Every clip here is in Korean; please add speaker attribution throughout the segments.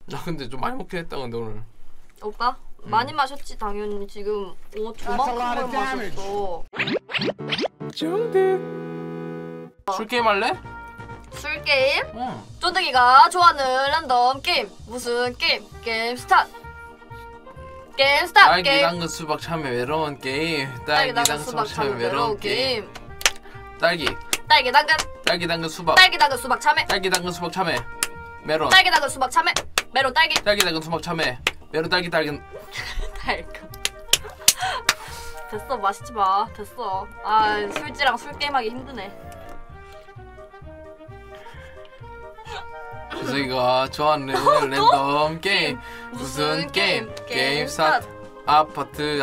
Speaker 1: 나 근데 좀 많이 먹긴 했다 근데 오늘.
Speaker 2: 오빠? 많이 마셨지 당연히. 지금 저만큼만 마셨어.
Speaker 1: 술 게임 할래?
Speaker 2: 술 게임?
Speaker 1: 응.
Speaker 2: 쫀득이가 좋아하는 랜덤 게임. 무슨 게임? 게임 스타트. 게임 스타트.
Speaker 1: 딸기
Speaker 2: 게임.
Speaker 1: 당근 수박 참외 메론 게임.
Speaker 2: 딸기 당근 수박 참외 메론 게임.
Speaker 1: 딸기
Speaker 2: 당근.
Speaker 1: 딸기 당근 수박.
Speaker 2: 딸기 당근 수박 참외.
Speaker 1: 딸기 당근 수박 참외 메론.
Speaker 2: 딸기 당근 수박 참외 메론 딸기.
Speaker 1: 딸기 당근 수박 참외 메론 딸기 달근.
Speaker 2: 달금. 됐어 마시지 마. 됐어. 아 술지랑 술 게임하기 힘드네.
Speaker 1: 저희가 좋아하는 랜덤 게임. 무슨 게임? 게임 스타트. 아파트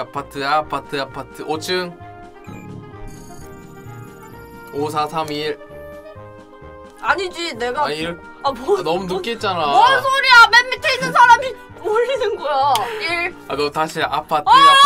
Speaker 1: 5층 5431.
Speaker 2: 아니지 내가.
Speaker 1: 아니
Speaker 2: 뭐
Speaker 1: 너무 늦게 했잖아.
Speaker 2: 뭔 소리야. 맨 밑에 있는 사람이 올리는 거야. 1.
Speaker 1: 아 너 다시 아파트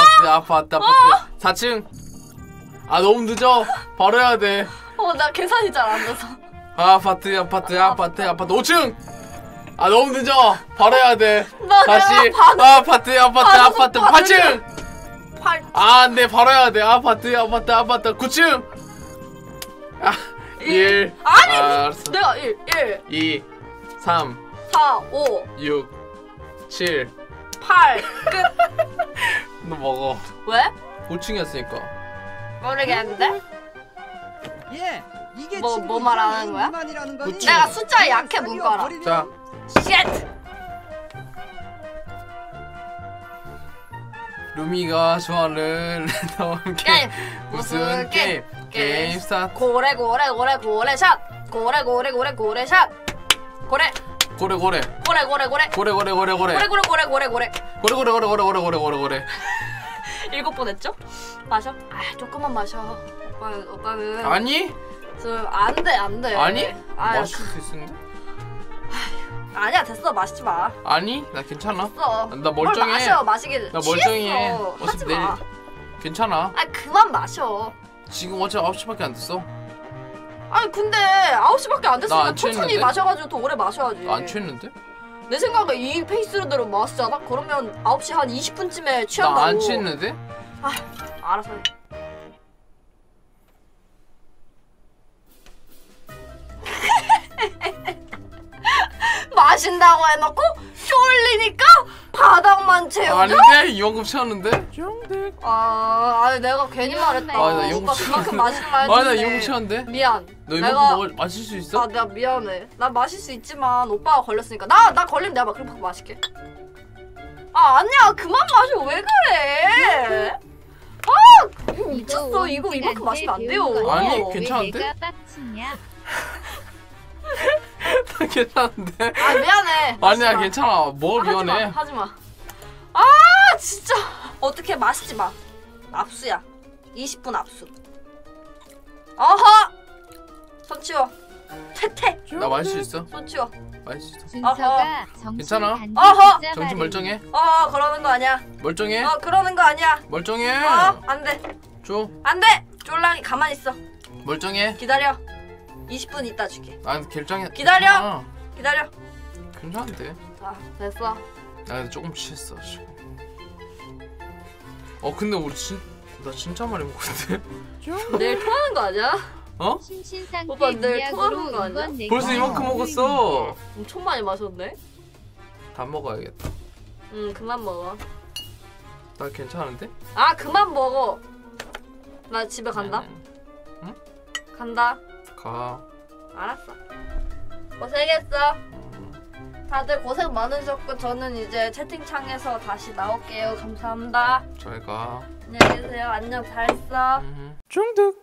Speaker 1: 4층. 아 너무 늦어. 바로 해야 돼.
Speaker 2: 나 계산이 잘 안 돼서.
Speaker 1: 아파트 5층. 아 너무 늦어. 바로 해야 돼. 다시 아파트 8층.
Speaker 2: 8.
Speaker 1: 아 안돼 바로 해야 돼. 아파트 9층. 1.
Speaker 2: 아니
Speaker 1: 알았어.
Speaker 2: 내가 1
Speaker 1: 2 3
Speaker 2: 4 5
Speaker 1: 6 7
Speaker 2: 8 끝.
Speaker 1: 너 먹어.
Speaker 2: 왜?
Speaker 1: 5층이었으니까.
Speaker 2: 모르겠는데?
Speaker 3: 예, 이게
Speaker 2: 뭐 말하는 거야?
Speaker 1: 그치.
Speaker 2: 내가 숫자에 약해 문과라.
Speaker 1: 자
Speaker 2: 쉣!
Speaker 1: 루미가 좋아하는 랜덤 게임. 무슨 게임? 게임 스타트.
Speaker 2: 고래 샷. 고래 샷. 고래.
Speaker 1: 고래.
Speaker 2: 일곱 번 했죠? 마셔? 조금만 마셔. 오빠는.
Speaker 1: 아니?
Speaker 2: 안 돼.
Speaker 1: 아니? 마실 수 있는데?
Speaker 2: 아니야 됐어 마시지 마.
Speaker 1: 아니? 나 괜찮아.
Speaker 2: 됐어.
Speaker 1: 나 멀쩡해.
Speaker 2: 마셔 마시길.
Speaker 1: 나 멀쩡해.
Speaker 2: 하지 마.
Speaker 1: 괜찮아.
Speaker 2: 그만 마셔.
Speaker 1: 지금 어차피 9시밖에 안 됐어.
Speaker 2: 근데 9시밖에 안 됐으니까
Speaker 1: 안
Speaker 2: 천천히
Speaker 1: 취했는데?
Speaker 2: 마셔가지고 더 오래 마셔야지.
Speaker 1: 안 취했는데?
Speaker 2: 내 생각에 이 페이스대로 마시잖아? 그러면 9시 한 20분쯤에 취한다고.
Speaker 1: 나 안 취했는데?
Speaker 2: 알아서 해. 마신다고 해놓고 쫄리니까 바닥만 채우죠?
Speaker 1: 아닌데? 이만큼 채웠는데?
Speaker 2: 아니 내가 괜히 말했다.
Speaker 1: 나 이만큼
Speaker 2: 오빠 그만큼 마시지 말지.
Speaker 1: 나 이만큼 채웠는데?
Speaker 2: 미안.
Speaker 1: 너 이만큼 마실 수 있어?
Speaker 2: 내가 미안해. 나 마실 수 있지만 오빠가 걸렸으니까 나 걸리면 내가 막 그렇게 마실게. 아니야 그만 마셔. 왜 그래? 미쳤어. 이거 이만큼 마시면 안 돼요.
Speaker 1: 아니 괜찮은데? 나 괜찮은데?
Speaker 2: 미안해.
Speaker 1: 아니야 괜찮아. 뭘 미안해.
Speaker 2: 하지마. 진짜. 어떻게 마시지 마. 압수야. 20분 압수. 어허. 손 치워. 퇴퇴.
Speaker 1: 나 마실 수 있어?
Speaker 2: 손 치워.
Speaker 1: 마실 수 있어.
Speaker 4: 준서가
Speaker 1: 괜찮아?
Speaker 2: 어허.
Speaker 1: 정신 멀쩡해?
Speaker 2: 그러는 거 아니야.
Speaker 1: 멀쩡해?
Speaker 2: 그러는 거 아니야.
Speaker 1: 멀쩡해?
Speaker 2: 안 돼.
Speaker 1: 줘.
Speaker 2: 안 돼. 쫄랑이 가만히 있어.
Speaker 1: 멀쩡해?
Speaker 2: 기다려. 20분 있다 줄게.
Speaker 1: 결정해.
Speaker 2: 기다려. 기다려.
Speaker 1: 괜찮은데?
Speaker 2: 됐어.
Speaker 1: 나 근데 조금 취했어 지금. 근데 우리 나 진짜 많이 먹었는데?
Speaker 2: 내일 토하는 거 아니야? 오빠 내일 토하는 거 아니야?
Speaker 1: 벌써 이만큼 먹었어.
Speaker 2: 엄청 많이 마셨네?
Speaker 1: 다 먹어야겠다.
Speaker 2: 그만 먹어.
Speaker 1: 나 괜찮은데?
Speaker 2: 그만 먹어. 나 집에 간다.
Speaker 1: 응?
Speaker 2: 간다.
Speaker 1: 가.
Speaker 2: 알았어. 고생했어. 다들 고생 많으셨고 저는 이제 채팅창에서 다시 나올게요. 감사합니다.
Speaker 1: 잘 가.
Speaker 2: 안녕히 계세요. 안녕. 잘 있어.
Speaker 1: 중득.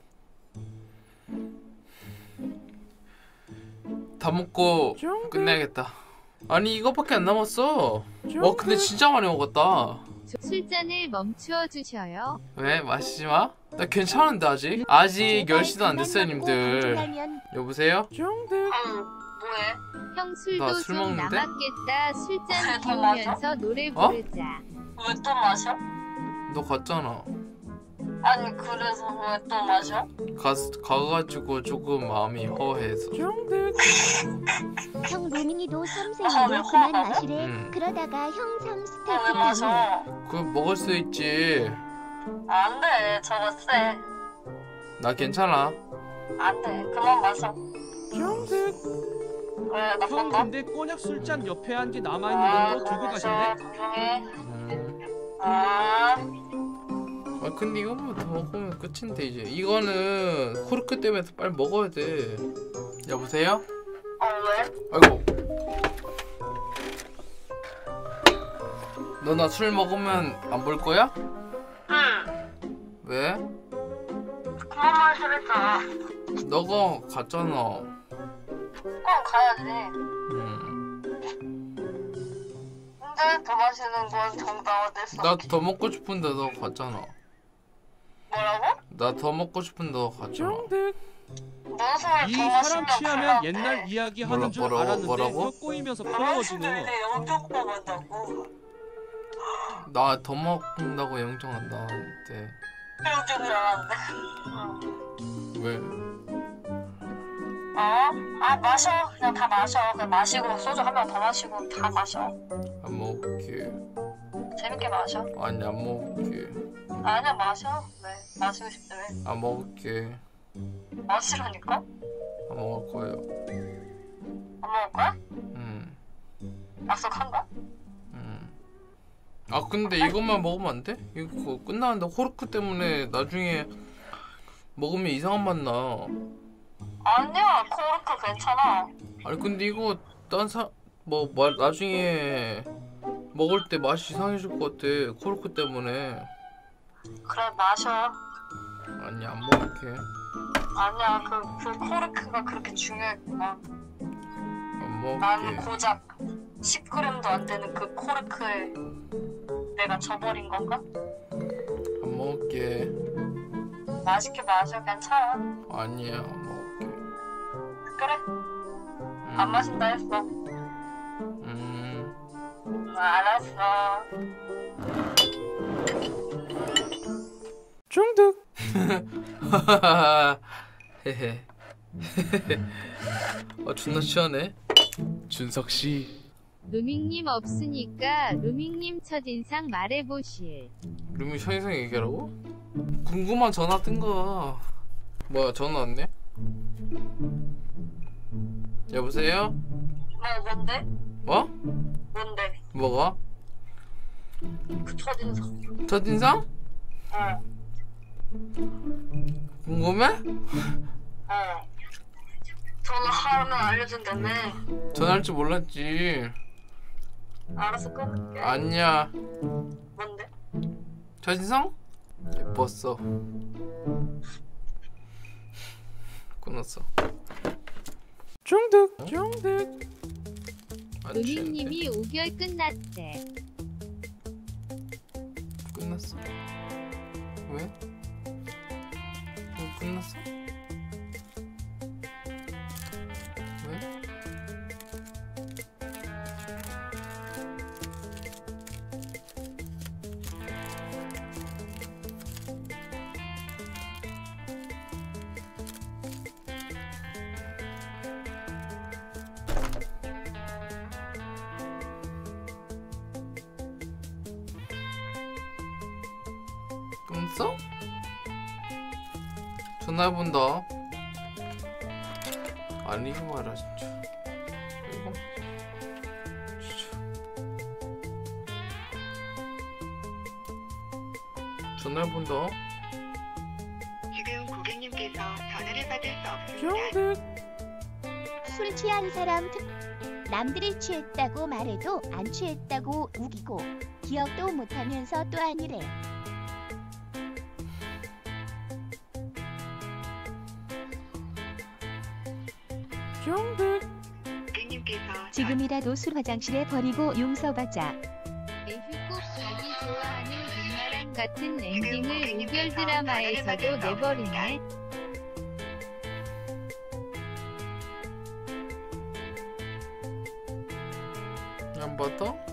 Speaker 1: 다 먹고 끝내야겠다. 아니 이거밖에 안 남았어. 근데 진짜 많이 먹었다.
Speaker 4: 술잔을 멈추어 주셔요.
Speaker 1: 왜? 마시지 마? 나 괜찮은데 아직 10시도 안 됐어요 님들. 여보세요?
Speaker 2: 뭐해?
Speaker 4: 형 술도
Speaker 1: 나 술
Speaker 4: 좀
Speaker 1: 먹는데?
Speaker 4: 남았겠다. 술잔
Speaker 2: 더 마셔?
Speaker 4: 비우면서 노래 부르자.
Speaker 2: 왜 또 마셔?
Speaker 1: 너 갔잖아.
Speaker 2: 아니 그래서 왜 또 마셔?
Speaker 1: 가가지고 조금 마음이 허해서.
Speaker 5: 형 로밍이도
Speaker 2: 왜
Speaker 5: 삼생이도 그만
Speaker 2: 화가
Speaker 5: 마시래. 그러다가 형
Speaker 2: 왜
Speaker 5: 3스테이크
Speaker 2: 마셔?
Speaker 5: 당해.
Speaker 1: 그 먹을 수 있지.
Speaker 2: 안돼 저거 쎄.
Speaker 1: 나 괜찮아.
Speaker 2: 안돼 그만 마셔. 왜
Speaker 3: 형
Speaker 2: 나쁜가?
Speaker 3: 근데 꼬냑 술잔 옆에 한 개 남아있는데 또 들고 가실래?
Speaker 2: 조용해.
Speaker 1: 음.
Speaker 2: 아
Speaker 1: 아 근데 이거만 더 먹으면 끝인데 이제. 이거는 코르크 때문에 빨리 먹어야 돼. 여보세요?
Speaker 2: 왜?
Speaker 1: 아이고. 너 나 술 먹으면 안 볼 거야?
Speaker 2: 응.
Speaker 1: 왜?
Speaker 2: 그만 마시랬잖아.
Speaker 1: 너가 갔잖아.
Speaker 2: 그럼 가야지. 근데 더 마시는 건 정당화됐어.
Speaker 1: 나 더 먹고 싶은데 너 갔잖아.
Speaker 2: 뭐라고?
Speaker 1: 나 더 먹고 싶은데 너 갔잖아.
Speaker 2: 무슨
Speaker 3: 이
Speaker 2: 더
Speaker 3: 사람
Speaker 2: 마시면
Speaker 3: 취하면
Speaker 2: 그만해.
Speaker 3: 옛날 이야기 하는 줄
Speaker 1: 뭐라고?
Speaker 3: 알았는데
Speaker 1: 뭐라고?
Speaker 3: 혀 꼬이면서 부러워지네.
Speaker 2: 영정 먹었다고.
Speaker 1: 나 더 먹는다고 영정한 나한테.
Speaker 2: 영정을 알았는데.
Speaker 1: 왜?
Speaker 2: 아 마셔. 그냥 다 마셔. 그냥 마시고 소주 한 병 더 마시고 다 마셔.
Speaker 1: 안 먹을게.
Speaker 2: 재밌게 마셔.
Speaker 1: 아니 안 먹을게.
Speaker 2: 아니야 마셔. 왜? 마시고 싶대 왜?
Speaker 1: 안 먹을게.
Speaker 2: 마시라니까?
Speaker 1: 안 먹을 거예요.
Speaker 2: 안 먹을 거야? 약속한다?
Speaker 1: 아 근데 이것만 먹으면 안 돼? 이거 끝나는데 호르크 때문에 나중에 먹으면 이상한 맛 나.
Speaker 2: 아니야 코르크 괜찮아.
Speaker 1: 아니 근데 이거 나중에 먹을 때 맛이 이상해질 것 같아. 코르크 때문에.
Speaker 2: 그래 마셔.
Speaker 1: 아니 안 먹을게.
Speaker 2: 아니야 그 코르크가 그렇게 중요했구나.
Speaker 1: 안
Speaker 2: 나는
Speaker 1: 먹을게.
Speaker 2: 고작 10g도 안 되는 그 코르크에 내가 져버린 건가?
Speaker 1: 안 먹을게.
Speaker 2: 맛있게 마셔 괜찮아.
Speaker 1: 아니야 안 먹을게.
Speaker 2: 그래 안 마신다 했어. 알았어.
Speaker 1: 중독. 헤헤. 존나 시원해. 준석 씨.
Speaker 4: 루밍님 없으니까 루밍님 첫인상 말해보실.
Speaker 1: 루미 현이상 얘기하라고? 궁금한 전화 뜬가. 뭐야 전화 왔네? 여보세요?
Speaker 2: 뭔데?
Speaker 1: 뭐?
Speaker 2: 뭔데?
Speaker 1: 뭐가?
Speaker 2: 그 첫인상.
Speaker 1: 첫인상? 궁금해?
Speaker 2: 전화하면 알려준다며.
Speaker 1: 전화할 줄 몰랐지.
Speaker 2: 알았어 끊을게.
Speaker 1: 아니야.
Speaker 2: 뭔데?
Speaker 1: 첫인상? 예뻤어. 끊었어. 중독. 안 취했는데?
Speaker 4: 루밍님이 우결 끝났대.
Speaker 1: 끝났어. 왜? 끝났어? 왜? 끊었어? 전화해본다. 아니지 마라 진짜. 이거 진짜. 전화해본다.
Speaker 6: 지금 고객님께서 전화를 받을 수 없습니다.
Speaker 5: 술 취한 사람 남들이 취했다고 말해도 안 취했다고 우기고 기억도 못하면서 또 아니래.
Speaker 6: 고객님께서
Speaker 5: 지금이라도 술 화장실에 버리고 용서받자.
Speaker 4: 에휴 꼭 자기 좋아하는 빅마랑 같은 엔딩을 우결 드라마에서도 내버리네.
Speaker 1: 안 받아?